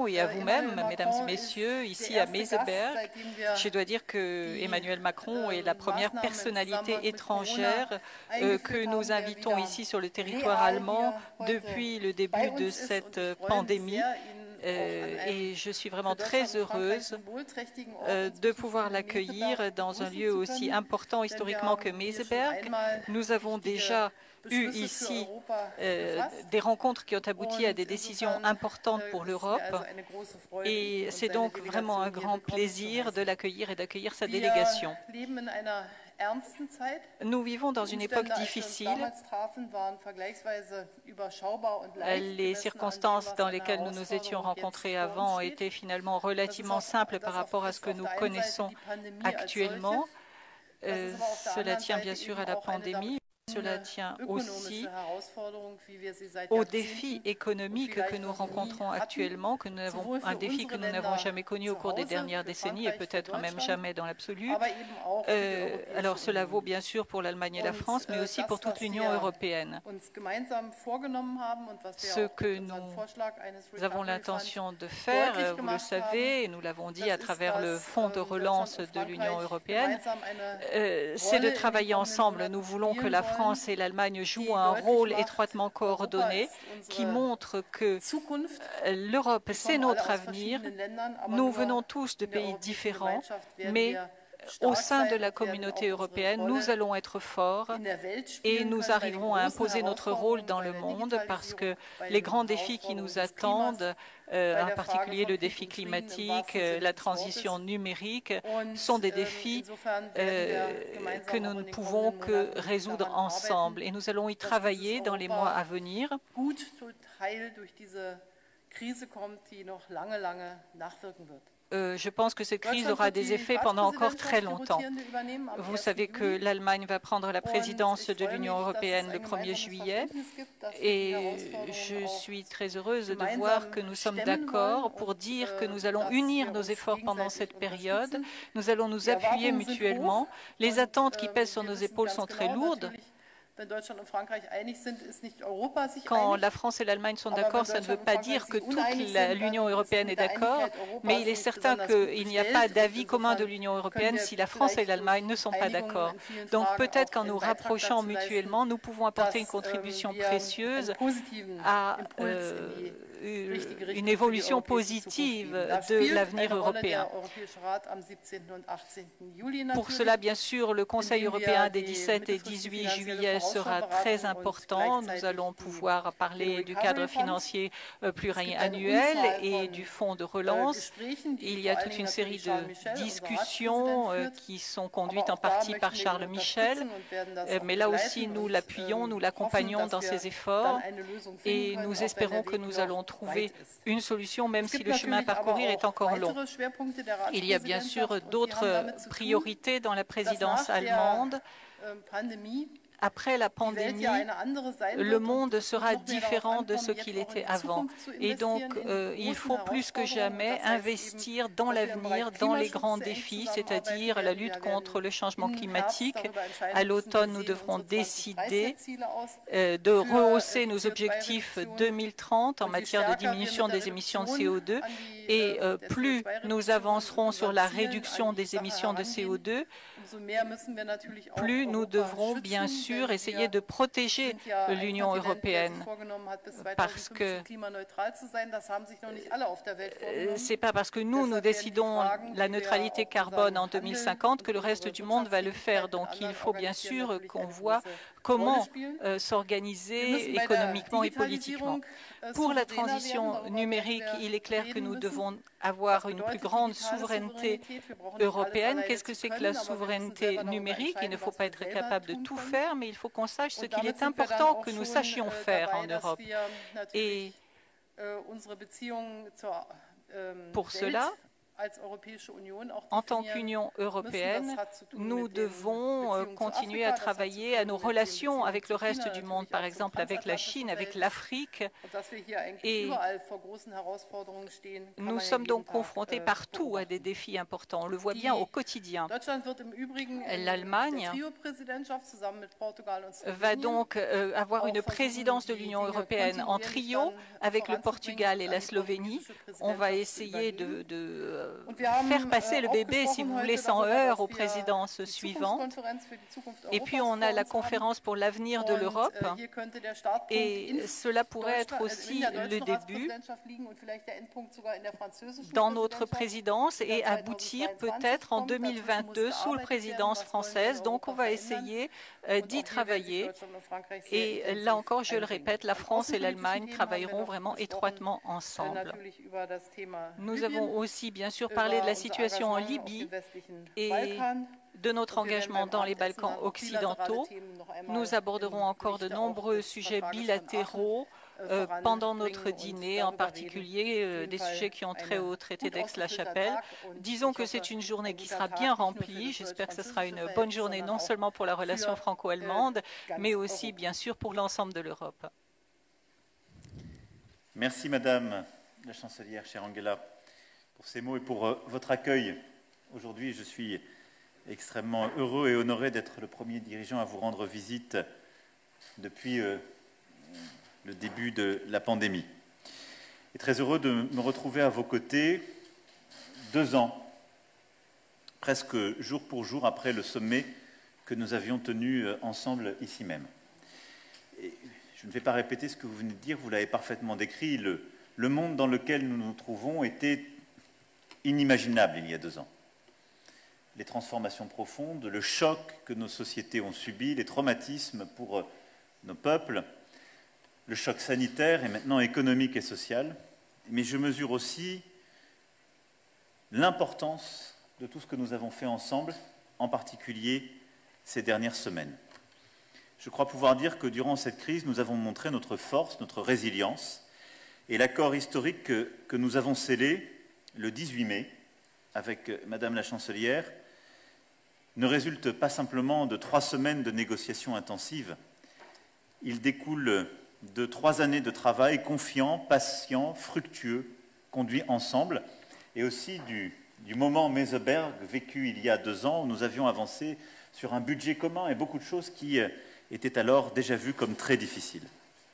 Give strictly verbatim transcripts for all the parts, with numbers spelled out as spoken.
Macron et à vous-même, mesdames et messieurs, ici à Meseberg. Je dois dire que Emmanuel Macron est la première personnalité étrangère euh, que nous invitons ici sur le territoire allemand depuis le début de cette pandémie. Euh, et je suis vraiment très heureuse euh, de pouvoir l'accueillir dans un lieu aussi important historiquement que Meseberg. Nous avons déjà eu ici euh, des rencontres qui ont abouti à des décisions importantes pour l'Europe et c'est donc vraiment un grand plaisir de l'accueillir et d'accueillir sa délégation. Nous vivons dans une époque difficile. Les circonstances dans lesquelles nous nous étions rencontrés avant étaient finalement relativement simples par rapport à ce que nous connaissons actuellement. Euh, cela tient bien sûr à la pandémie. Cela tient aussi aux défis économiques que nous rencontrons actuellement, que nous avons, un défi que nous n'avons jamais connu au cours des dernières décennies et peut-être même jamais dans l'absolu. Euh, alors cela vaut bien sûr pour l'Allemagne et la France, mais aussi pour toute l'Union européenne. Ce que nous avons l'intention de faire, vous le savez, et nous l'avons dit à travers le fonds de relance de l'Union européenne, euh, c'est de travailler ensemble. Nous voulons que la France et l'Allemagne jouent un rôle étroitement coordonné qui montre que l'Europe, c'est notre avenir. Nous venons tous de pays différents, mais au sein de la communauté européenne, nous allons être forts et nous arriverons à imposer notre rôle dans le monde parce que les grands défis qui nous attendent, euh, en particulier le défi climatique, euh, la transition numérique, sont des défis euh, que nous ne pouvons que résoudre ensemble. Et nous allons y travailler dans les mois à venir. Euh, je pense que cette crise aura des effets pendant encore très longtemps. Vous savez que l'Allemagne va prendre la présidence de l'Union européenne le premier juillet et je suis très heureuse de voir que nous sommes d'accord pour dire que nous allons unir nos efforts pendant cette période. Nous allons nous appuyer mutuellement. Les attentes qui pèsent sur nos épaules sont très lourdes. Quand la France et l'Allemagne sont d'accord, ça ne veut pas dire que toute l'Union européenne est d'accord, mais il est certain qu'il n'y a pas d'avis commun de l'Union européenne si la France et l'Allemagne ne sont pas d'accord. Donc peut-être qu'en nous rapprochant mutuellement, nous pouvons apporter une contribution précieuse à euh, une évolution positive de l'avenir européen. Pour cela, bien sûr, le Conseil européen des dix-sept et dix-huit juillet sera très important. Nous allons pouvoir parler du cadre financier pluriannuel et du fonds de relance. Il y a toute une série de discussions qui sont conduites en partie par Charles Michel, mais là aussi nous l'appuyons, nous l'accompagnons dans ses efforts et nous espérons que nous allons trouver une solution même si le chemin à parcourir est encore long. Il y a bien sûr d'autres priorités dans la présidence allemande. Après la pandémie, le monde sera différent de ce qu'il était avant. Et donc, euh, il faut plus que jamais investir dans l'avenir, dans les grands défis, c'est-à-dire la lutte contre le changement climatique. À l'automne, nous devrons décider euh, de rehausser nos objectifs deux mille trente en matière de diminution des émissions de C O deux. Et euh, plus nous avancerons sur la réduction des émissions de C O deux, plus nous devrons bien sûr essayer de protéger l'Union européenne parce que c'est pas parce que nous, nous décidons la neutralité carbone en deux mille cinquante que le reste du monde va le faire. Donc il faut bien sûr qu'on voit comment euh, s'organiser économiquement et politiquement. Pour la transition numérique, il est clair que nous devons avoir une plus grande souveraineté européenne. Qu'est-ce que c'est que la souveraineté numérique? Il ne faut pas être capable de tout faire, mais il faut qu'on sache ce qu'il est important que nous sachions faire en Europe. Et pour cela, En tant qu'Union européenne, nous devons continuer à travailler à nos relations avec le reste du monde, par exemple avec la Chine, avec l'Afrique. Et nous sommes donc confrontés partout à des défis importants. On le voit bien au quotidien. L'Allemagne va donc avoir une présidence de l'Union européenne en trio avec le Portugal et la Slovénie. On va essayer de, de faire passer le bébé, si vous voulez, sans heurts aux présidences suivantes. Et puis, on a la conférence pour l'avenir de l'Europe. Et cela pourrait être aussi le début dans notre présidence et aboutir peut-être en deux mille vingt-deux sous la présidence française. Donc, on va essayer d'y travailler. Et là encore, je le répète, la France et l'Allemagne travailleront vraiment étroitement ensemble. Nous avons aussi, bien sûr, parlé de la situation en Libye et de notre engagement dans les Balkans occidentaux. Nous aborderons encore de nombreux sujets bilatéraux euh, pendant notre dîner, en particulier euh, des sujets qui ont trait au traité d'Aix-la-Chapelle. Disons que c'est une journée qui sera bien remplie. J'espère que ce sera une bonne journée non seulement pour la relation franco-allemande, mais aussi, bien sûr, pour l'ensemble de l'Europe. Merci, Madame la Chancelière, chère Angela, pour ces mots et pour euh, votre accueil. Aujourd'hui, je suis extrêmement heureux et honoré d'être le premier dirigeant à vous rendre visite depuis euh, le début de la pandémie. Et très heureux de me retrouver à vos côtés deux ans, presque jour pour jour après le sommet que nous avions tenu ensemble ici même. Et je ne vais pas répéter ce que vous venez de dire, vous l'avez parfaitement décrit. Le, le monde dans lequel nous nous trouvons était inimaginable il y a deux ans. Les transformations profondes, le choc que nos sociétés ont subi, les traumatismes pour nos peuples, le choc sanitaire et maintenant économique et social. Mais je mesure aussi l'importance de tout ce que nous avons fait ensemble, en particulier ces dernières semaines. Je crois pouvoir dire que durant cette crise, nous avons montré notre force, notre résilience, et l'accord historique que, que nous avons scellé le dix-huit mai avec Madame la Chancelière ne résulte pas simplement de trois semaines de négociations intensives. Il découle de trois années de travail confiant, patient, fructueux, conduit ensemble, et aussi du, du moment Meseberg vécu il y a deux ans où nous avions avancé sur un budget commun et beaucoup de choses qui étaient alors déjà vues comme très difficiles.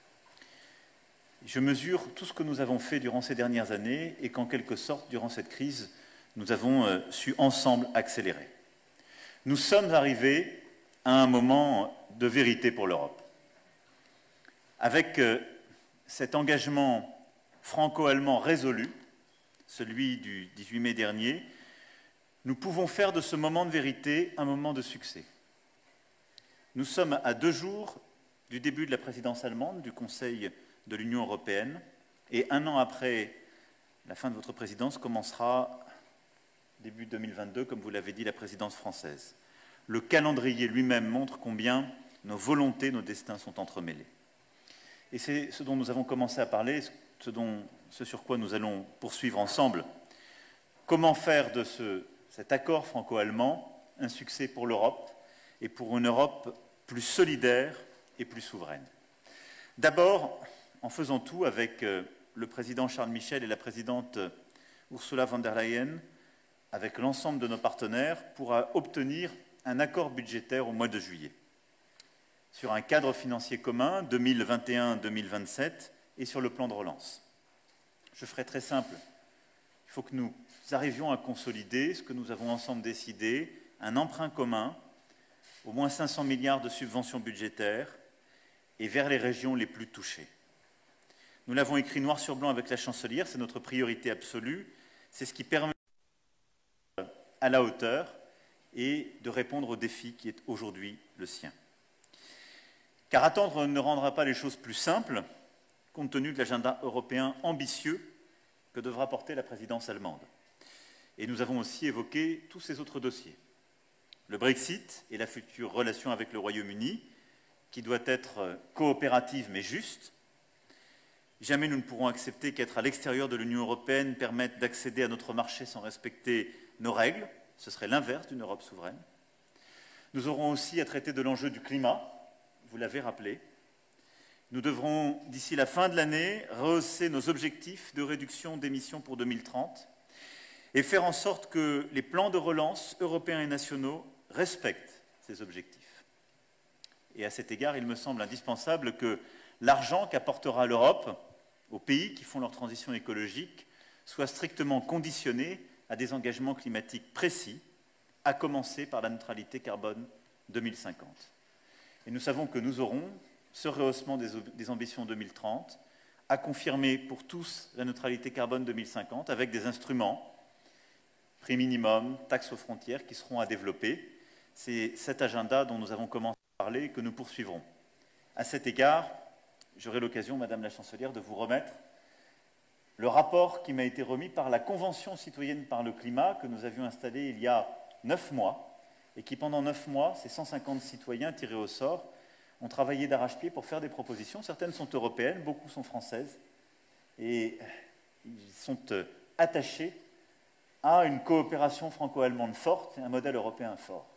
Je mesure tout ce que nous avons fait durant ces dernières années et qu'en quelque sorte, durant cette crise, nous avons su ensemble accélérer. Nous sommes arrivés à un moment de vérité pour l'Europe. Avec cet engagement franco-allemand résolu, celui du dix-huit mai dernier, nous pouvons faire de ce moment de vérité un moment de succès. Nous sommes à deux jours du début de la présidence allemande du Conseil de l'Union européenne et un an après la fin de votre présidence commencera, début deux mille vingt-deux, comme vous l'avez dit, la présidence française. Le calendrier lui-même montre combien nos volontés, nos destins sont entremêlés. Et c'est ce dont nous avons commencé à parler, ce, dont, ce sur quoi nous allons poursuivre ensemble. Comment faire de ce, cet accord franco-allemand un succès pour l'Europe et pour une Europe plus solidaire et plus souveraine. D'abord, en faisant tout avec le président Charles Michel et la présidente Ursula von der Leyen, avec l'ensemble de nos partenaires, pour obtenir un accord budgétaire au mois de juillet, sur un cadre financier commun deux mille vingt et un deux mille vingt-sept et sur le plan de relance. Je ferai très simple. Il faut que nous arrivions à consolider ce que nous avons ensemble décidé, un emprunt commun, au moins cinq cents milliards de subventions budgétaires et vers les régions les plus touchées. Nous l'avons écrit noir sur blanc avec la chancelière, c'est notre priorité absolue, c'est ce qui permet à la hauteur et de répondre au défi qui est aujourd'hui le sien. Car attendre ne rendra pas les choses plus simples, compte tenu de l'agenda européen ambitieux que devra porter la présidence allemande. Et nous avons aussi évoqué tous ces autres dossiers. Le Brexit et la future relation avec le Royaume-Uni, qui doit être coopérative mais juste. Jamais nous ne pourrons accepter qu'être à l'extérieur de l'Union européenne permette d'accéder à notre marché sans respecter nos règles. Ce serait l'inverse d'une Europe souveraine. Nous aurons aussi à traiter de l'enjeu du climat, vous l'avez rappelé. Nous devrons, d'ici la fin de l'année, rehausser nos objectifs de réduction d'émissions pour deux mille trente et faire en sorte que les plans de relance européens et nationaux respectent ces objectifs. Et à cet égard, il me semble indispensable que l'argent qu'apportera l'Europe aux pays qui font leur transition écologique soit strictement conditionné à des engagements climatiques précis, à commencer par la neutralité carbone deux mille cinquante. Et nous savons que nous aurons ce rehaussement des, des ambitions deux mille trente, à confirmer pour tous la neutralité carbone deux mille cinquante avec des instruments, prix minimum, taxes aux frontières, qui seront à développer. C'est cet agenda dont nous avons commencé à parler et que nous poursuivrons. À cet égard, j'aurai l'occasion, Madame la Chancelière, de vous remettre le rapport qui m'a été remis par la Convention citoyenne par le climat que nous avions installée il y a neuf mois et qui, pendant neuf mois, ces cent cinquante citoyens tirés au sort, ont travaillé d'arrache-pied pour faire des propositions. Certaines sont européennes, beaucoup sont françaises, et ils sont attachés à une coopération franco-allemande forte et un modèle européen fort.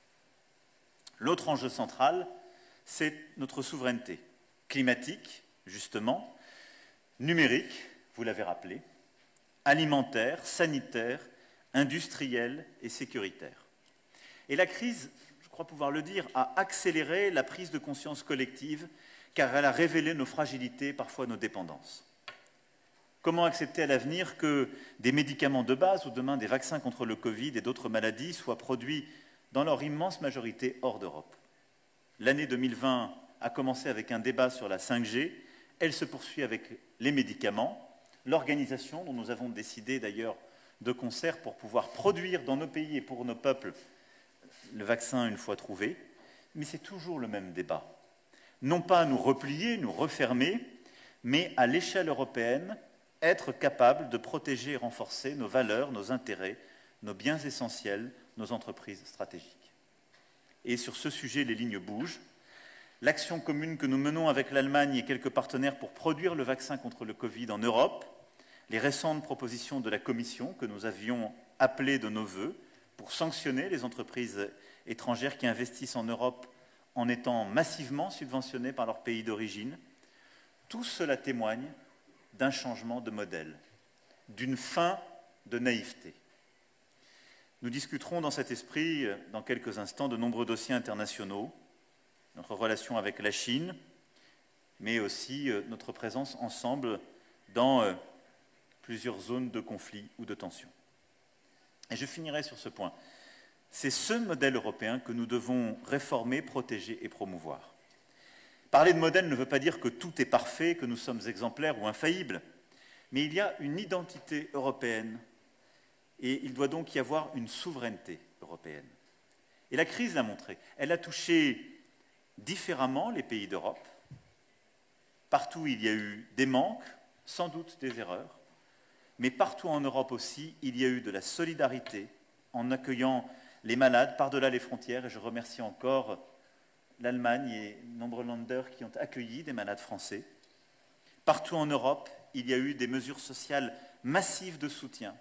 L'autre enjeu central, c'est notre souveraineté climatique, justement, numérique, vous l'avez rappelé, alimentaire, sanitaire, industrielle et sécuritaire. Et la crise, je crois pouvoir le dire, a accéléré la prise de conscience collective car elle a révélé nos fragilités, parfois nos dépendances. Comment accepter à l'avenir que des médicaments de base ou demain des vaccins contre le Covid et d'autres maladies soient produits dans leur immense majorité hors d'Europe? L'année deux mille vingt a commencé avec un débat sur la cinq G, elle se poursuit avec les médicaments, l'organisation dont nous avons décidé d'ailleurs de concert pour pouvoir produire dans nos pays et pour nos peuples le vaccin une fois trouvé, mais c'est toujours le même débat. Non pas à nous replier, nous refermer, mais à l'échelle européenne, être capable de protéger et renforcer nos valeurs, nos intérêts, nos biens essentiels, nos entreprises stratégiques. Et sur ce sujet, les lignes bougent. L'action commune que nous menons avec l'Allemagne et quelques partenaires pour produire le vaccin contre le Covid en Europe, les récentes propositions de la Commission que nous avions appelées de nos vœux pour sanctionner les entreprises étrangères qui investissent en Europe en étant massivement subventionnées par leur pays d'origine, tout cela témoigne d'un changement de modèle, d'une fin de naïveté. Nous discuterons dans cet esprit, dans quelques instants, de nombreux dossiers internationaux, notre relation avec la Chine, mais aussi notre présence ensemble dans plusieurs zones de conflit ou de tension. Et je finirai sur ce point. C'est ce modèle européen que nous devons réformer, protéger et promouvoir. Parler de modèle ne veut pas dire que tout est parfait, que nous sommes exemplaires ou infaillibles, mais il y a une identité européenne et il doit donc y avoir une souveraineté européenne. Et la crise l'a montré. Elle a touché différemment les pays d'Europe. Partout, il y a eu des manques, sans doute des erreurs, mais partout en Europe aussi, il y a eu de la solidarité en accueillant les malades par-delà les frontières. Et je remercie encore l'Allemagne et nombreux Länder qui ont accueilli des malades français. Partout en Europe, il y a eu des mesures sociales massives de soutien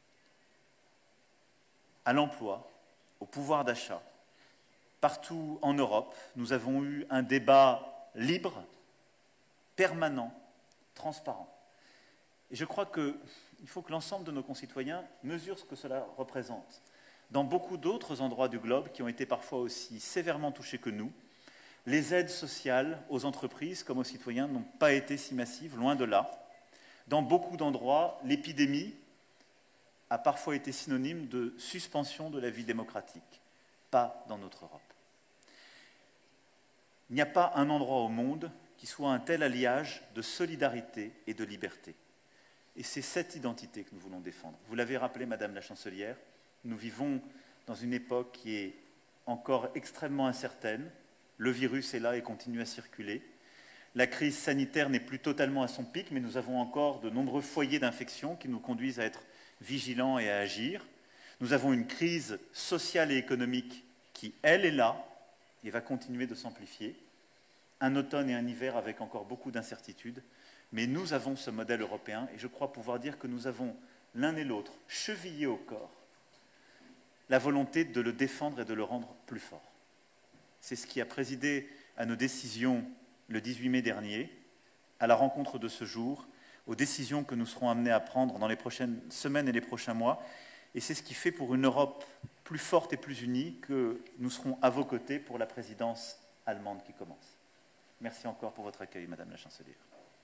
à l'emploi, au pouvoir d'achat. Partout en Europe, nous avons eu un débat libre, permanent, transparent. Et je crois qu'il faut que l'ensemble de nos concitoyens mesurent ce que cela représente. Dans beaucoup d'autres endroits du globe qui ont été parfois aussi sévèrement touchés que nous, les aides sociales aux entreprises comme aux citoyens n'ont pas été si massives, loin de là. Dans beaucoup d'endroits, l'épidémie a parfois été synonyme de suspension de la vie démocratique, pas dans notre Europe. Il n'y a pas un endroit au monde qui soit un tel alliage de solidarité et de liberté. Et c'est cette identité que nous voulons défendre. Vous l'avez rappelé, Madame la Chancelière, nous vivons dans une époque qui est encore extrêmement incertaine. Le virus est là et continue à circuler. La crise sanitaire n'est plus totalement à son pic, mais nous avons encore de nombreux foyers d'infection qui nous conduisent à être vigilants et à agir. Nous avons une crise sociale et économique qui, elle, est là et va continuer de s'amplifier. Un automne et un hiver avec encore beaucoup d'incertitudes. Mais nous avons ce modèle européen et je crois pouvoir dire que nous avons l'un et l'autre, chevillés au corps, la volonté de le défendre et de le rendre plus fort. C'est ce qui a présidé à nos décisions le dix-huit mai dernier, à la rencontre de ce jour, aux décisions que nous serons amenés à prendre dans les prochaines semaines et les prochains mois. Et c'est ce qui fait pour une Europe plus forte et plus unie que nous serons à vos côtés pour la présidence allemande qui commence. Merci encore pour votre accueil, Madame la Chancelière.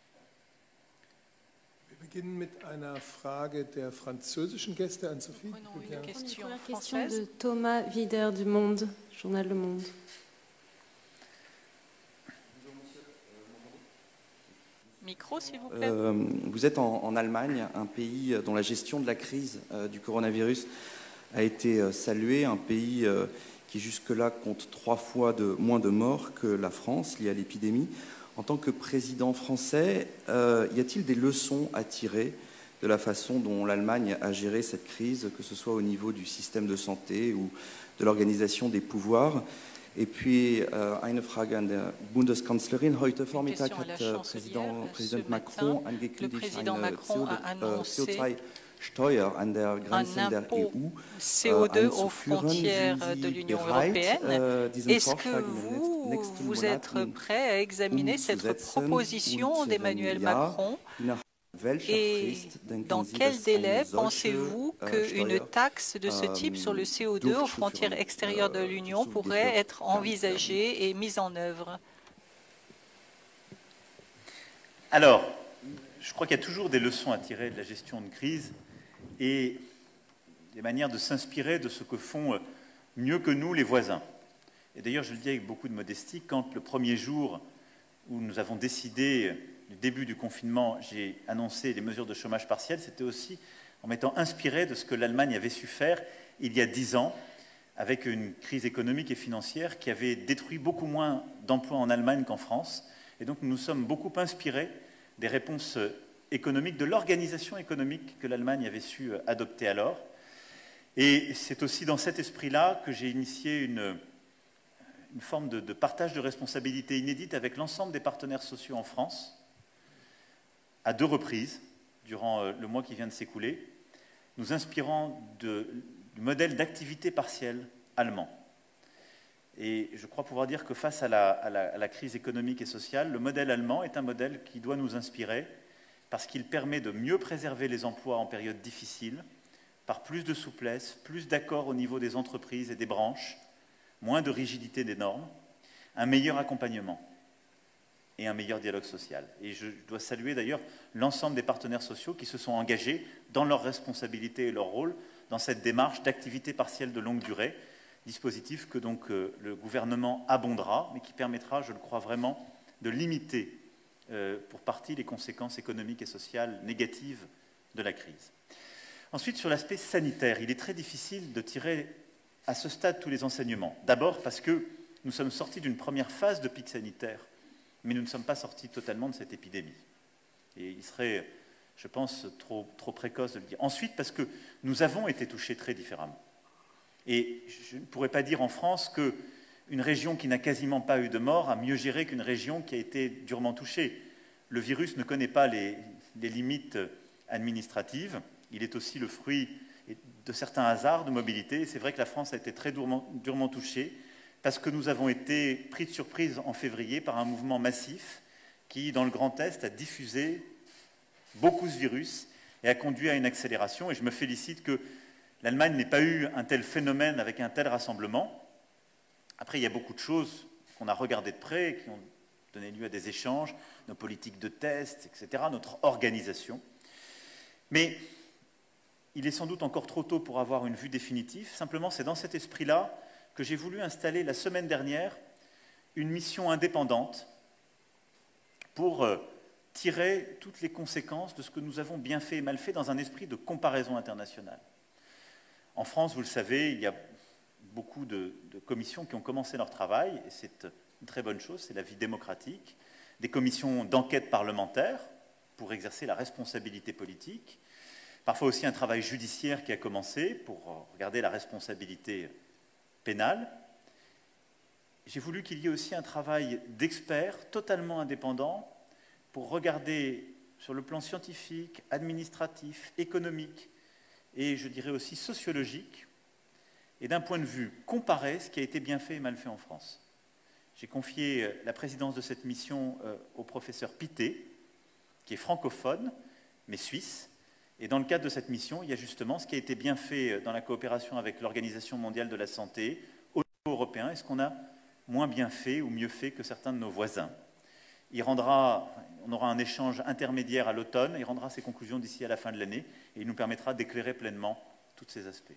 Wir beginnen mit einer Frage der französischen Gäste an Sophie. Une question Première question française. de Thomas Wider du Monde, journal Le Monde. Micro, s'il vous plaît. Euh, vous êtes en, en Allemagne, un pays dont la gestion de la crise euh, du coronavirus a été euh, saluée, un pays euh, qui jusque-là compte trois fois de, moins de morts que la France liée à l'épidémie. En tant que président français, euh, y a-t-il des leçons à tirer de la façon dont l'Allemagne a géré cette crise, que ce soit au niveau du système de santé ou de l'organisation des pouvoirs? Et puis, äh, eine Frage an der Bundeskanzlerin. Heute Vormittag hat äh, Präsident, Präsident Macron angekündigt, eine C O zwei Steuer an der Grenze der E U C O deux aux frontières de l'Union européenne. Est-ce que vous, vous êtes prêt à examiner cette proposition d'Emmanuel Macron? Et dans quel délai pensez-vous qu'une taxe de ce type sur le C O deux aux frontières extérieures de l'Union pourrait être envisagée et mise en œuvre? Alors, je crois qu'il y a toujours des leçons à tirer de la gestion de crise et des manières de s'inspirer de ce que font mieux que nous les voisins. Et d'ailleurs, je le dis avec beaucoup de modestie, quand le premier jour où nous avons décidé du début du confinement, j'ai annoncé les mesures de chômage partiel, c'était aussi en m'étant inspiré de ce que l'Allemagne avait su faire il y a dix ans, avec une crise économique et financière qui avait détruit beaucoup moins d'emplois en Allemagne qu'en France. Et donc nous nous sommes beaucoup inspirés des réponses économiques, de l'organisation économique que l'Allemagne avait su adopter alors. Et c'est aussi dans cet esprit-là que j'ai initié une, une forme de, de partage de responsabilités inédite avec l'ensemble des partenaires sociaux en France, à deux reprises, durant le mois qui vient de s'écouler, nous inspirant de, du modèle d'activité partielle allemand. Et je crois pouvoir dire que face à la, à, la, à la crise économique et sociale, le modèle allemand est un modèle qui doit nous inspirer parce qu'il permet de mieux préserver les emplois en période difficile, par plus de souplesse, plus d'accords au niveau des entreprises et des branches, moins de rigidité des normes, un meilleur accompagnement et un meilleur dialogue social. Et je dois saluer d'ailleurs l'ensemble des partenaires sociaux qui se sont engagés dans leurs responsabilités et leur rôle dans cette démarche d'activité partielle de longue durée, dispositif que donc euh, le gouvernement abondera, mais qui permettra, je le crois vraiment, de limiter euh, pour partie les conséquences économiques et sociales négatives de la crise. Ensuite, sur l'aspect sanitaire, il est très difficile de tirer à ce stade tous les enseignements. D'abord parce que nous sommes sortis d'une première phase de pic sanitaire, mais nous ne sommes pas sortis totalement de cette épidémie. Et il serait, je pense, trop, trop précoce de le dire. Ensuite, parce que nous avons été touchés très différemment. Et je ne pourrais pas dire en France qu'une région qui n'a quasiment pas eu de mort a mieux géré qu'une région qui a été durement touchée. Le virus ne connaît pas les, les limites administratives. Il est aussi le fruit de certains hasards de mobilité. C'est vrai que la France a été très durement, durement touchée parce que nous avons été pris de surprise en février par un mouvement massif qui, dans le Grand Est, a diffusé beaucoup ce virus et a conduit à une accélération. Et je me félicite que l'Allemagne n'ait pas eu un tel phénomène avec un tel rassemblement. Après, il y a beaucoup de choses qu'on a regardées de près, qui ont donné lieu à des échanges, nos politiques de tests, et cetera, notre organisation. Mais il est sans doute encore trop tôt pour avoir une vue définitive. Simplement, c'est dans cet esprit-là que j'ai voulu installer la semaine dernière une mission indépendante pour euh, tirer toutes les conséquences de ce que nous avons bien fait et mal fait dans un esprit de comparaison internationale. En France, vous le savez, il y a beaucoup de, de commissions qui ont commencé leur travail, et c'est une très bonne chose, c'est la vie démocratique, des commissions d'enquête parlementaire pour exercer la responsabilité politique, parfois aussi un travail judiciaire qui a commencé pour regarder la responsabilité pénale. J'ai voulu qu'il y ait aussi un travail d'experts totalement indépendant pour regarder sur le plan scientifique, administratif, économique et je dirais aussi sociologique, et d'un point de vue comparé, ce qui a été bien fait et mal fait en France. J'ai confié la présidence de cette mission au professeur Pitté, qui est francophone, mais suisse. Et dans le cadre de cette mission, il y a justement ce qui a été bien fait dans la coopération avec l'Organisation mondiale de la santé au niveau européen et ce qu'on a moins bien fait ou mieux fait que certains de nos voisins. Il rendra, on aura un échange intermédiaire à l'automne, il rendra ses conclusions d'ici à la fin de l'année et il nous permettra d'éclairer pleinement tous ces aspects.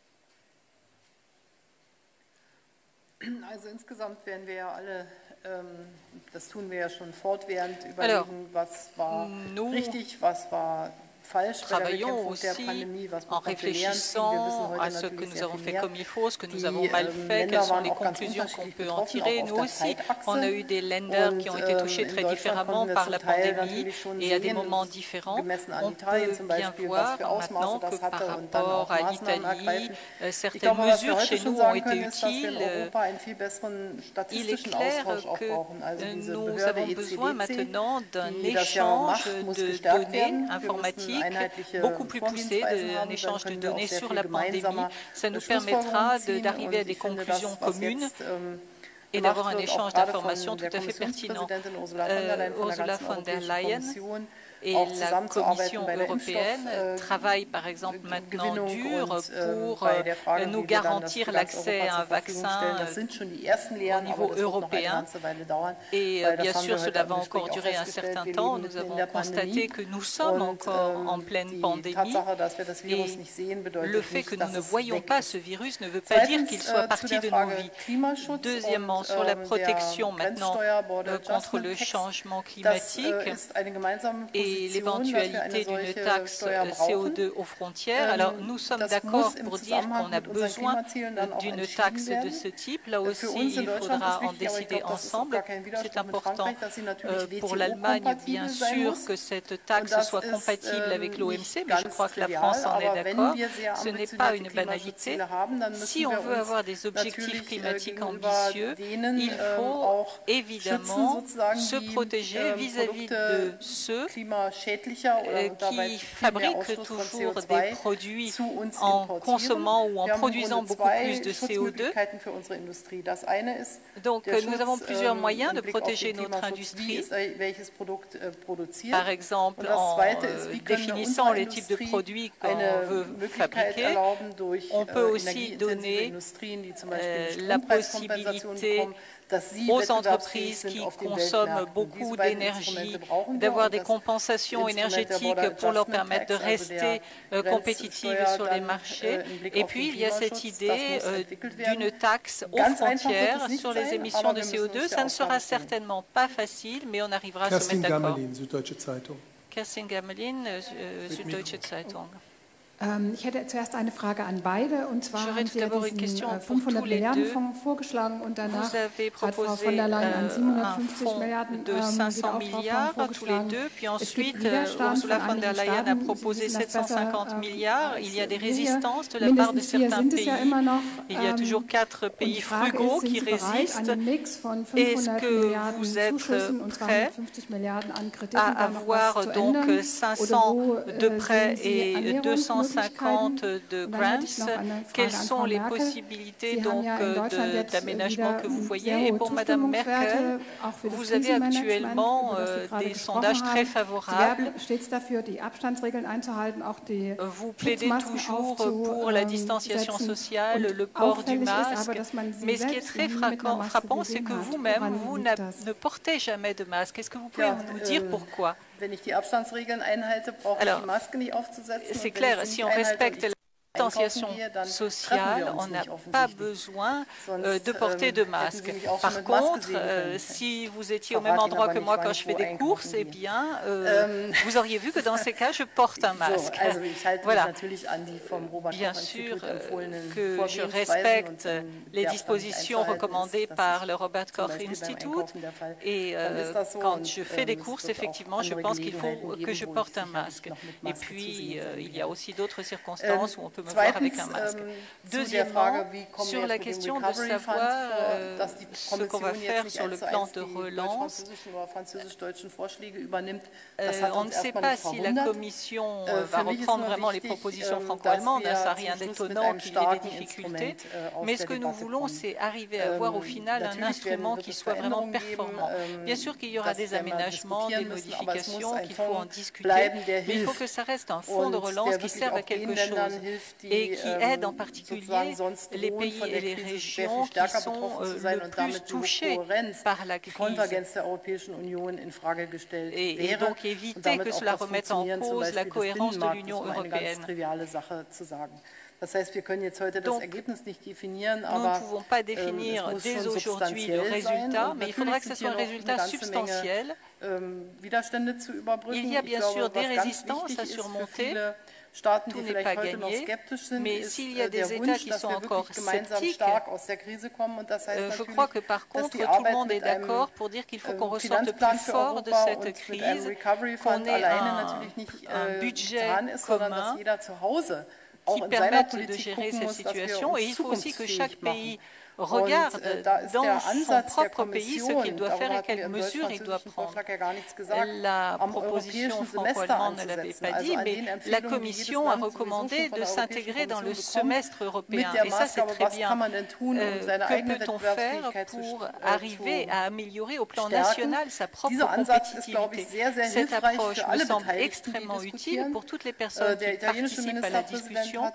Also insgesamt werden wir ja alle, ähm, das tun wir ja schon fortwährend, überlegen, was war richtig, was war Travaillons aussi en réfléchissant à ce que nous avons fait comme il faut, ce que nous avons mal fait, quelles sont les conclusions qu'on peut en tirer. Nous aussi, on a eu des lenders qui ont été touchés très différemment par la pandémie et à des moments différents. On peut bien voir maintenant que par rapport à l'Italie, certaines mesures chez nous ont été utiles. Il est clair que nous avons besoin maintenant d'un échange de données informatiques beaucoup plus poussé, d'un échange de données sur la pandémie. Ça nous permettra d'arriver à des conclusions communes et d'avoir un échange d'informations tout à fait pertinent. Euh, Ursula von der Leyen et la Commission européenne travaillent par exemple maintenant dur pour nous garantir l'accès à un vaccin au niveau européen. Et bien sûr, cela va encore durer un certain temps. Nous avons constaté que nous sommes encore en pleine pandémie. Et le fait que nous ne voyons pas ce virus ne veut pas dire qu'il soit parti de nos vies. Deuxièmement, sur la protection maintenant contre le changement climatique et l'éventualité d'une taxe C O deux aux frontières. Alors, nous sommes d'accord pour dire qu'on a besoin d'une taxe de ce type. Là aussi, il faudra en décider ensemble. C'est important euh, pour l'Allemagne, bien sûr, que cette taxe soit compatible avec l'O M C, mais je crois que la France en est d'accord. Ce n'est pas une banalité. Si on veut avoir des objectifs climatiques ambitieux, il faut évidemment se protéger vis-à-vis de ceux qui fabriquent toujours des produits en consommant ou en produisant beaucoup plus de C O deux. Donc, nous avons plusieurs moyens de protéger notre industrie. Par exemple, en euh, définissant les types de produits qu'on veut fabriquer. On peut aussi donner euh, la possibilité aux entreprises qui consomment beaucoup d'énergie, d'avoir des compensations énergétiques pour leur permettre de rester euh, compétitives sur les marchés. Et puis, il y a cette idée euh, d'une taxe aux frontières sur les émissions de C O deux. Ça ne sera certainement pas facile, mais on arrivera à se mettre d'accord. Kerstin Gamelin, euh, Süddeutsche Zeitung. Ich hätte zuerst eine Frage an beide, und zwar haben Sie ja diesen fünfhundert Milliarden Fonds vorgeschlagen und danach hat Frau von der Leyen einen siebenhundertfünfzig Milliarden Wiederaufbaufonds vorgeschlagen. Es gibt Widerstand von einigen Staaten. Sie wissen das besser. Il y a des résistances de la part de certains pays. Il y a toujours quatre pays frugaux qui résistent. Est-ce que vous êtes prêts à avoir donc cinq cents de prêts et deux cent cinquante de grants? Quelles sont les possibilités donc d'aménagement que vous voyez? Et pour Madame Merkel, vous avez actuellement euh, des sondages très favorables. Vous plaidez toujours pour la distanciation sociale, le port du masque. Mais ce qui est très frappant, c'est que vous-même, vous ne portez jamais de masque. Est-ce que vous pouvez nous dire pourquoi? Alors, c'est clair, si on respecte la distanciation sociale, on n'a pas besoin euh, de porter de masque. Par contre, euh, si vous étiez au même endroit que moi quand je fais des courses, eh bien, euh, vous auriez vu que dans ces cas, je porte un masque. Voilà. Bien sûr euh, que je respecte les dispositions recommandées par le Robert Koch Institute et euh, quand je fais des courses, effectivement, je pense qu'il faut que je porte un masque. Et puis, euh, il y a aussi d'autres circonstances où on peut me voir avec un masque. Deuxièmement, sur la question de savoir euh, ce qu'on va faire sur le plan de relance, euh, on ne sait pas si la Commission euh, va reprendre vraiment les propositions franco-allemandes, ça n'a rien d'étonnant qu'il y ait des difficultés, mais ce que nous voulons, c'est arriver à avoir au final un instrument qui soit vraiment performant. Bien sûr qu'il y aura des aménagements, des modifications, qu'il faut en discuter, mais il faut que ça reste un fonds de relance qui serve à quelque chose et qui aide en particulier les pays et les régions qui sont euh, le plus touchés par la crise. Et, et donc éviter que cela remette en cause la cohérence de l'Union européenne. Donc, nous ne pouvons pas définir dès aujourd'hui le résultat, mais il faudra que ce soit un résultat substantiel. Il y a bien sûr des résistances à surmonter. Tout n'est pas gagné, mais s'il y a des États qui sont encore sceptiques, euh, je crois que par contre tout le monde est d'accord pour dire qu'il faut qu'on ressorte plus fort de cette crise, qu'on ait un, un budget commun qui permette de gérer cette situation, et il faut aussi que chaque pays regarde dans son propre pays ce qu'il doit faire et quelles mesures il doit prendre. La proposition franco-allemande ne l'avait pas dit, mais la Commission a recommandé de s'intégrer dans le semestre européen. Et ça, c'est très bien. Euh, que peut-on faire pour arriver à améliorer au plan national sa propre compétitivité? Cette approche me semble extrêmement utile pour toutes les personnes qui participent à la discussion.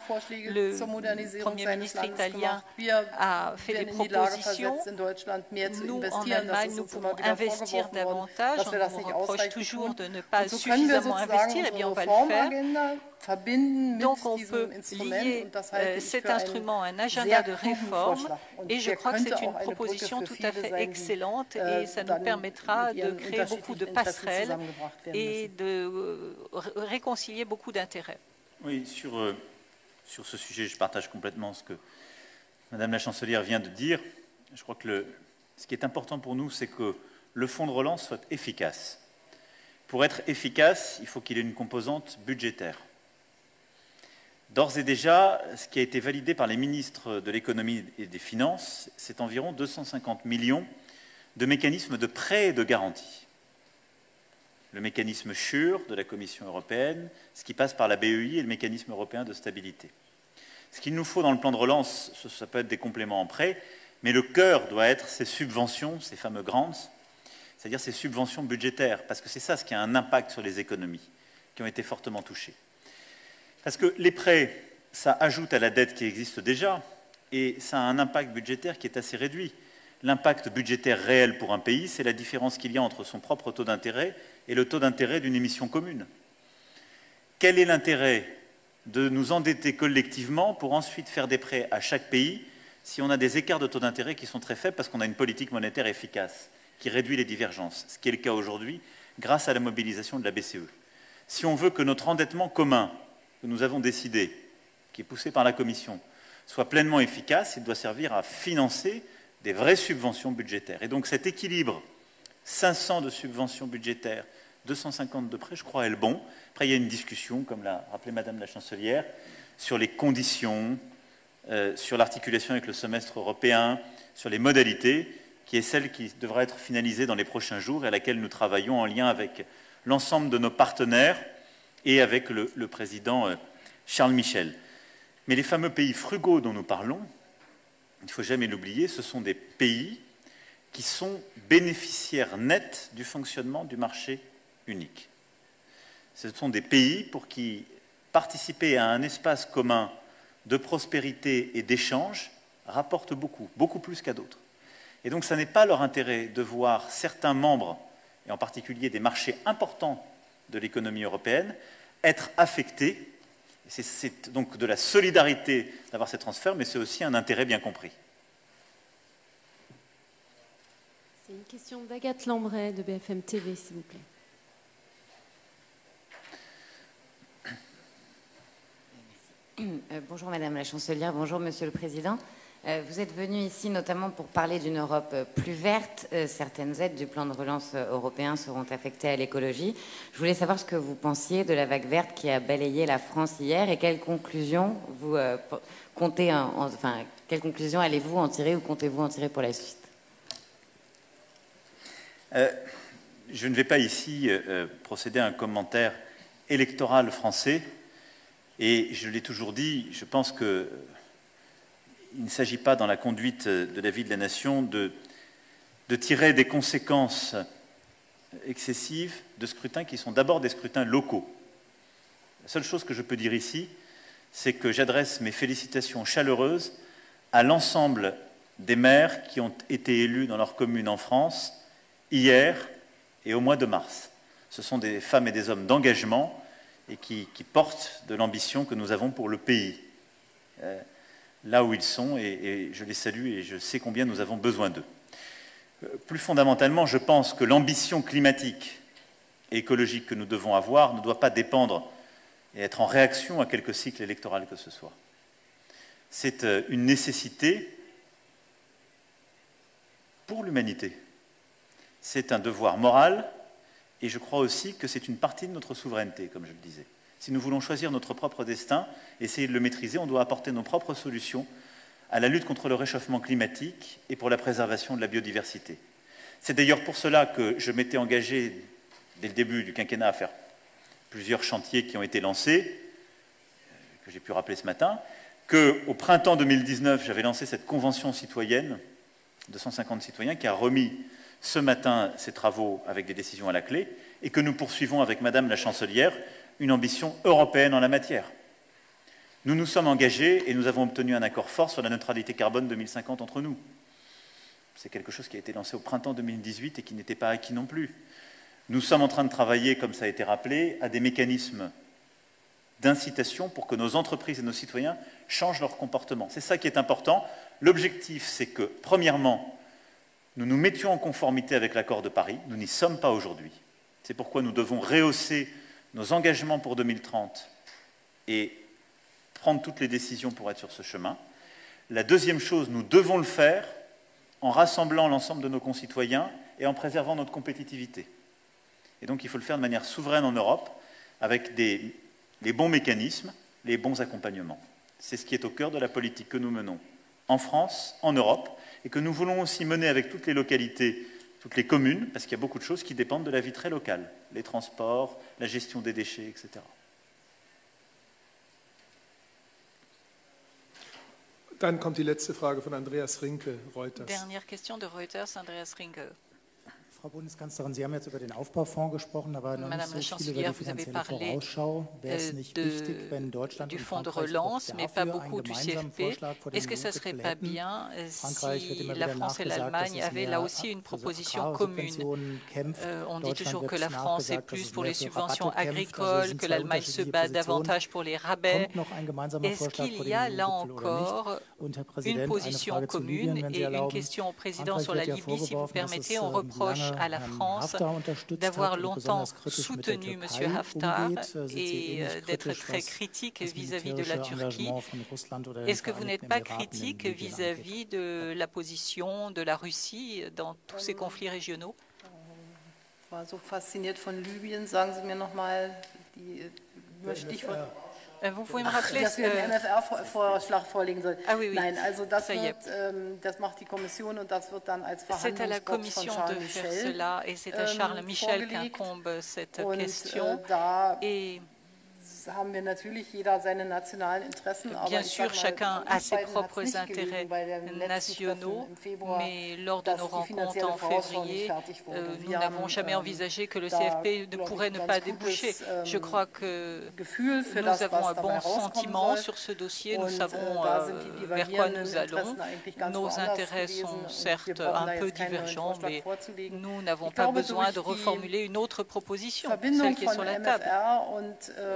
Le Premier ministre italien a fait des propositions. Nous, en Allemagne, nous pouvons investir davantage. On nous reproche toujours de ne pas suffisamment investir. Eh bien, on va le faire. Donc, on peut lier euh, cet instrument à un agenda de réforme. Et je crois que c'est une proposition tout à fait excellente. Et ça nous permettra de créer beaucoup de passerelles et de euh, réconcilier beaucoup d'intérêts. Oui, sur, euh, sur ce sujet, je partage complètement ce que Madame la chancelière vient de dire. Je crois que le, ce qui est important pour nous, c'est que le fonds de relance soit efficace. Pour être efficace, il faut qu'il ait une composante budgétaire. D'ores et déjà, ce qui a été validé par les ministres de l'économie et des finances, c'est environ deux cent cinquante millions de mécanismes de prêts et de garantie. Le mécanisme SURE de la Commission européenne, ce qui passe par la B E I et le mécanisme européen de stabilité. Ce qu'il nous faut dans le plan de relance, ça peut être des compléments en prêt, mais le cœur doit être ces subventions, ces fameux grants, c'est-à-dire ces subventions budgétaires, parce que c'est ça ce qui a un impact sur les économies, qui ont été fortement touchées. Parce que les prêts, ça ajoute à la dette qui existe déjà, et ça a un impact budgétaire qui est assez réduit. L'impact budgétaire réel pour un pays, c'est la différence qu'il y a entre son propre taux d'intérêt et le taux d'intérêt d'une émission commune. Quel est l'intérêt de nous endetter collectivement pour ensuite faire des prêts à chaque pays si on a des écarts de taux d'intérêt qui sont très faibles parce qu'on a une politique monétaire efficace qui réduit les divergences, ce qui est le cas aujourd'hui grâce à la mobilisation de la B C E. Si on veut que notre endettement commun que nous avons décidé, qui est poussé par la Commission, soit pleinement efficace, il doit servir à financer des vraies subventions budgétaires. Et donc cet équilibre, cinq cents de subventions budgétaires, deux cent cinquante de prêts, je crois, est le bon. Après, il y a une discussion, comme l'a rappelé Madame la chancelière, sur les conditions, euh, sur l'articulation avec le semestre européen, sur les modalités, qui est celle qui devra être finalisée dans les prochains jours et à laquelle nous travaillons en lien avec l'ensemble de nos partenaires et avec le, le président euh, Charles Michel. Mais les fameux pays frugaux dont nous parlons, il ne faut jamais l'oublier, ce sont des pays qui sont bénéficiaires nets du fonctionnement du marché unique. Ce sont des pays pour qui participer à un espace commun de prospérité et d'échange rapporte beaucoup, beaucoup plus qu'à d'autres. Et donc, ce n'est pas leur intérêt de voir certains membres, et en particulier des marchés importants de l'économie européenne, être affectés. C'est donc de la solidarité d'avoir ces transferts, mais c'est aussi un intérêt bien compris. C'est une question d'Agathe Lambray de B F M T V, s'il vous plaît. Euh, bonjour Madame la Chancelière, bonjour Monsieur le Président. Euh, vous êtes venu ici notamment pour parler d'une Europe plus verte. Euh, certaines aides du plan de relance européen seront affectées à l'écologie. Je voulais savoir ce que vous pensiez de la vague verte qui a balayé la France hier et quelles conclusions vous euh, comptez, en, en, enfin, quelles conclusions allez-vous en tirer ou comptez-vous en tirer pour la suite? euh, Je ne vais pas ici euh, procéder à un commentaire électoral français et je l'ai toujours dit, je pense que il ne s'agit pas, dans la conduite de la vie de la nation, de, de tirer des conséquences excessives de scrutins qui sont d'abord des scrutins locaux. La seule chose que je peux dire ici, c'est que j'adresse mes félicitations chaleureuses à l'ensemble des maires qui ont été élus dans leur commune en France hier et au mois de mars. Ce sont des femmes et des hommes d'engagement et qui, qui portent de l'ambition que nous avons pour le pays. Euh, là où ils sont, et, et je les salue et je sais combien nous avons besoin d'eux. Plus fondamentalement, je pense que l'ambition climatique et écologique que nous devons avoir ne doit pas dépendre et être en réaction à quelque cycle électoral que ce soit. C'est une nécessité pour l'humanité. C'est un devoir moral et je crois aussi que c'est une partie de notre souveraineté, comme je le disais. Si nous voulons choisir notre propre destin, essayer de le maîtriser, on doit apporter nos propres solutions à la lutte contre le réchauffement climatique et pour la préservation de la biodiversité. C'est d'ailleurs pour cela que je m'étais engagé, dès le début du quinquennat, à faire plusieurs chantiers qui ont été lancés, que j'ai pu rappeler ce matin, qu'au printemps deux mille dix-neuf, j'avais lancé cette convention citoyenne de cent cinquante citoyens qui a remis ce matin ses travaux avec des décisions à la clé et que nous poursuivons avec Madame la Chancelière une ambition européenne en la matière. Nous nous sommes engagés et nous avons obtenu un accord fort sur la neutralité carbone deux mille cinquante entre nous. C'est quelque chose qui a été lancé au printemps deux mille dix-huit et qui n'était pas acquis non plus. Nous sommes en train de travailler, comme ça a été rappelé, à des mécanismes d'incitation pour que nos entreprises et nos citoyens changent leur comportement. C'est ça qui est important. L'objectif, c'est que, premièrement, nous nous mettions en conformité avec l'accord de Paris. Nous n'y sommes pas aujourd'hui. C'est pourquoi nous devons rehausser nos engagements pour deux mille trente et prendre toutes les décisions pour être sur ce chemin. La deuxième chose, nous devons le faire en rassemblant l'ensemble de nos concitoyens et en préservant notre compétitivité. Et donc il faut le faire de manière souveraine en Europe, avec des, les bons mécanismes, les bons accompagnements. C'est ce qui est au cœur de la politique que nous menons en France, en Europe, et que nous voulons aussi mener avec toutes les localités, toutes les communes, parce qu'il y a beaucoup de choses qui dépendent de la vie très locale, les transports, la gestion des déchets, et cetera. Dann kommt die letzte Frage von Andreas Rinke, Reuters. Dernière question de Reuters, Andreas Rinke. Frau Bundeskanzlerin, Sie haben jetzt über den Aufbaufonds gesprochen, aber noch Madame nicht so viel über die finanzielle Vorausschau. Wäre es nicht wichtig, wenn Deutschland und Frankreich auch dafür einen gemeinsamen Vorschlag vor dem Gipfel hätten? Frankreich wird immer wieder nachgesagt, dass es mehr Agrarsubventionen kämpft. Deutschland wird nachgesagt, dass es mehr für Rabatte kämpft. Also sind zwei unterschiedliche Positionen. Kommt noch ein gemeinsamer Vorschlag vor dem Gipfel oder nicht? Und Herr Präsident, eine Frage zu Libyen, wenn Sie erlauben. Frankreich wird ja vorgeworfen, dass es lange à la France d'avoir longtemps soutenu M. Haftar et d'être très critique vis-à-vis de la Turquie. Est-ce que vous n'êtes pas critique vis-à-vis de la position de la Russie dans tous ces conflits régionaux? Ich war so fasziniert von Libyen. Sagen Sie mir noch mal die Stichwort. Vous pouvez me rappeler dass wir einen M F R-Vorschlag vorlegen sollen. Ah, oui, oui. Nein, also das, wird, ähm, das macht die Kommission und das wird dann als Verhandlungsbox von Charles Michel cela, et c'est à Charles Michel qu'incombe cette und, question. Äh, da et haben wir natürlich jeder seine nationalen Interessen, aber bien ich sûr, sag mal, chacun a ses propres intérêts nationaux, mais lors de nos rencontres en février, euh, nous n'avons jamais envisagé que le C F P ne pourrait ne pas déboucher. Je crois que nous avons un bon sentiment sur ce dossier, nous savons euh, vers quoi nous allons. Nos intérêts sont certes un peu divergents, mais nous n'avons pas besoin de reformuler une autre proposition, celle qui est sur la table. Je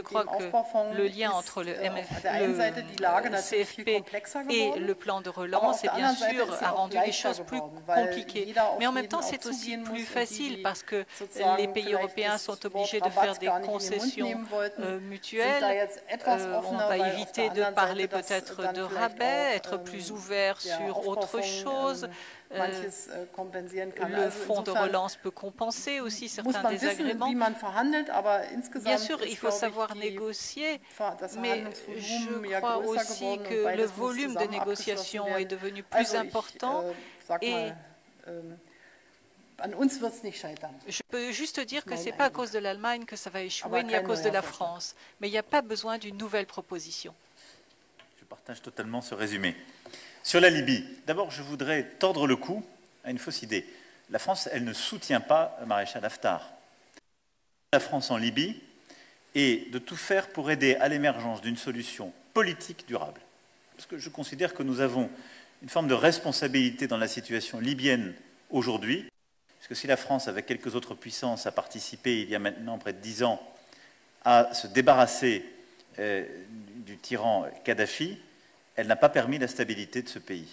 crois que le lien entre le, M F, le C F P et le plan de relance, et bien sûr, a rendu les choses plus compliquées. Mais en même temps, c'est aussi plus facile parce que les pays européens sont obligés de faire des concessions euh, mutuelles. Euh, on va éviter de parler peut-être de rabais, être plus ouvert sur autre chose. Euh, le fonds de relance peut compenser aussi certains désagréments. Bien sûr, il faut savoir négocier, mais je crois aussi que le volume de négociations est devenu plus important et je peux juste dire que ce n'est pas à cause de l'Allemagne que ça va échouer, ni à cause de la France, mais il n'y a pas besoin d'une nouvelle proposition. Je partage totalement ce résumé. Sur la Libye, d'abord, je voudrais tordre le cou à une fausse idée. La France, elle ne soutient pas le maréchal Haftar. La France en Libye est de tout faire pour aider à l'émergence d'une solution politique durable. Parce que je considère que nous avons une forme de responsabilité dans la situation libyenne aujourd'hui, parce que si la France, avec quelques autres puissances, a participé il y a maintenant près de dix ans à se débarrasser euh, du tyran Kadhafi, elle n'a pas permis la stabilité de ce pays.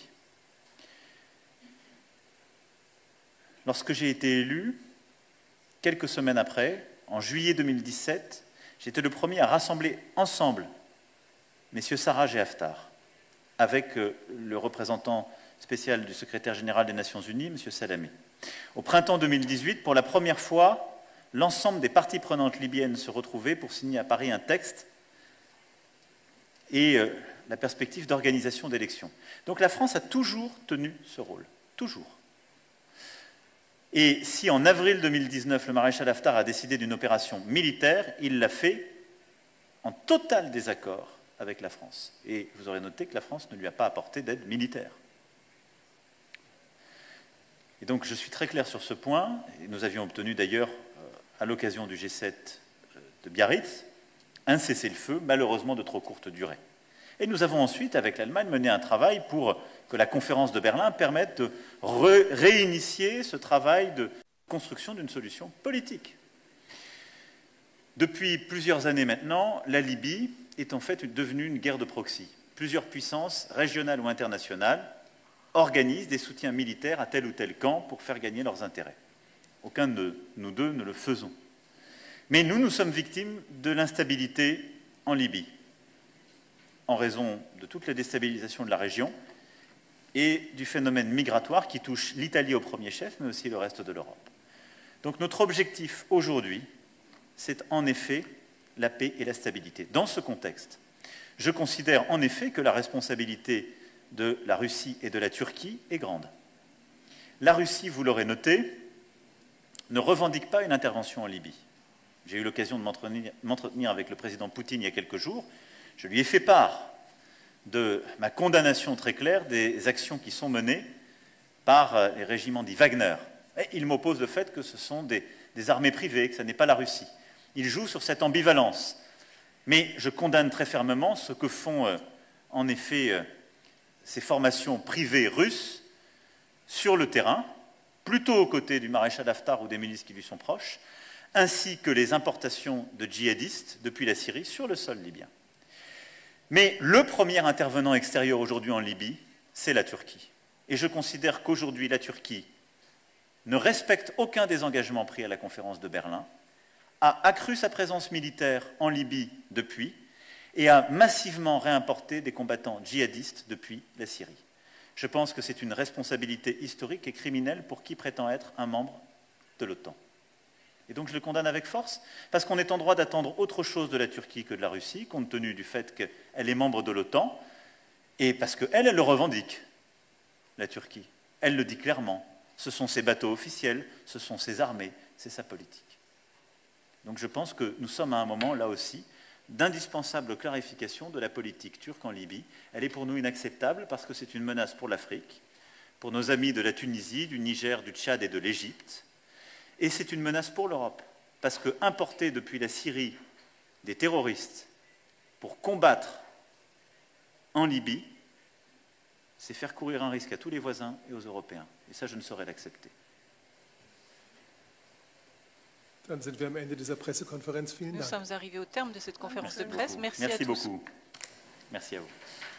Lorsque j'ai été élu, quelques semaines après, en juillet deux mille dix-sept, j'étais le premier à rassembler ensemble M. Sarraj et Haftar, avec le représentant spécial du secrétaire général des Nations Unies, M. Salamé. Au printemps deux mille dix-huit, pour la première fois, l'ensemble des parties prenantes libyennes se retrouvaient pour signer à Paris un texte et euh, la perspective d'organisation d'élections. Donc la France a toujours tenu ce rôle, toujours. Et si en avril deux mille dix-neuf, le maréchal Haftar a décidé d'une opération militaire, il l'a fait en total désaccord avec la France. Et vous aurez noté que la France ne lui a pas apporté d'aide militaire. Et donc je suis très clair sur ce point, et nous avions obtenu d'ailleurs, à l'occasion du G sept de Biarritz, un cessez-le-feu, malheureusement de trop courte durée. Et nous avons ensuite, avec l'Allemagne, mené un travail pour que la conférence de Berlin permette de ré réinitier ce travail de construction d'une solution politique. Depuis plusieurs années maintenant, la Libye est en fait devenue une guerre de proxy. Plusieurs puissances, régionales ou internationales, organisent des soutiens militaires à tel ou tel camp pour faire gagner leurs intérêts. Aucun de nous deux ne le faisons. Mais nous, nous sommes victimes de l'instabilité en Libye, en raison de toute la déstabilisation de la région et du phénomène migratoire qui touche l'Italie au premier chef, mais aussi le reste de l'Europe. Donc notre objectif aujourd'hui, c'est en effet la paix et la stabilité. Dans ce contexte, je considère en effet que la responsabilité de la Russie et de la Turquie est grande. La Russie, vous l'aurez noté, ne revendique pas une intervention en Libye. J'ai eu l'occasion de m'entretenir avec le président Poutine il y a quelques jours. Je lui ai fait part de ma condamnation très claire des actions qui sont menées par les régiments dits Wagner. Et il m'oppose le fait que ce sont des, des armées privées, que ce n'est pas la Russie. Il joue sur cette ambivalence. Mais je condamne très fermement ce que font euh, en effet euh, ces formations privées russes sur le terrain, plutôt aux côtés du maréchal Haftar ou des milices qui lui sont proches, ainsi que les importations de djihadistes depuis la Syrie sur le sol libyen. Mais le premier intervenant extérieur aujourd'hui en Libye, c'est la Turquie. Et je considère qu'aujourd'hui, la Turquie ne respecte aucun des engagements pris à la conférence de Berlin, a accru sa présence militaire en Libye depuis et a massivement réimporté des combattants djihadistes depuis la Syrie. Je pense que c'est une responsabilité historique et criminelle pour qui prétend être un membre de l'OTAN. Et donc je le condamne avec force, parce qu'on est en droit d'attendre autre chose de la Turquie que de la Russie, compte tenu du fait qu'elle est membre de l'OTAN, et parce qu'elle, elle le revendique, la Turquie. Elle le dit clairement. Ce sont ses bateaux officiels, ce sont ses armées, c'est sa politique. Donc je pense que nous sommes à un moment, là aussi, d'indispensable clarification de la politique turque en Libye. Elle est pour nous inacceptable parce que c'est une menace pour l'Afrique, pour nos amis de la Tunisie, du Niger, du Tchad et de l'Égypte. Et c'est une menace pour l'Europe, parce que importer depuis la Syrie des terroristes pour combattre en Libye, c'est faire courir un risque à tous les voisins et aux Européens. Et ça, je ne saurais l'accepter. Dann sind wir am Ende dieser Pressekonferenz. Vielen Nous Dank. sommes arrivés au terme de cette conférence de presse. Merci, Merci à tous. beaucoup. Merci à vous.